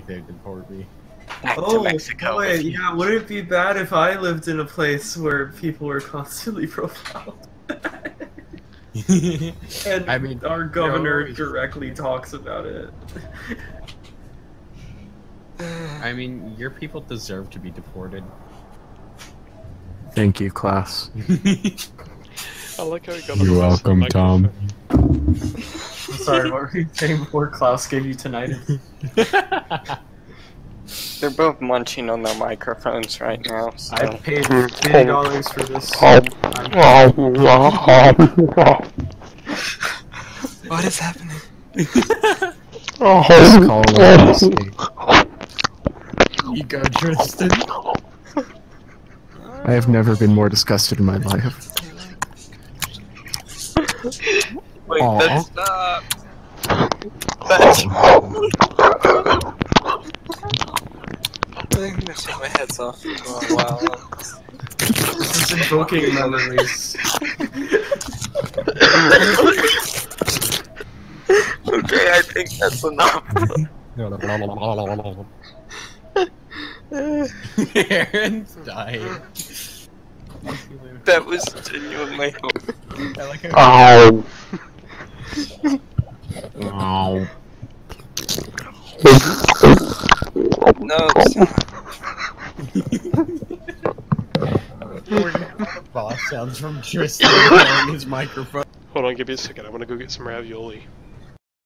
they'd deport me. To Mexico. Wait, yeah, would it be bad if I lived in a place where people were constantly profiled? And I mean, our governor directly talks about it. I mean, your people deserve to be deported. Thank you, class. I like how he got You're welcome, Tom. I'm sorry, what were you saying before Klaus gave you tinnitus? They're both munching on their microphones right now. So. I paid $50 for this. What is happening? This call was a mistake. You go, Tristan. I have never been more disgusted in my life. Wait, Aww. that's not... That's... I'm gonna take my heads off. Oh, wow. This is invoking memories. Okay, I think that's enough. Aaron's dying. That was genuinely... I like how No, we're gonna have boss sounds from Tristan blowing his microphone. Hold on, give me a second. I'm gonna go get some ravioli.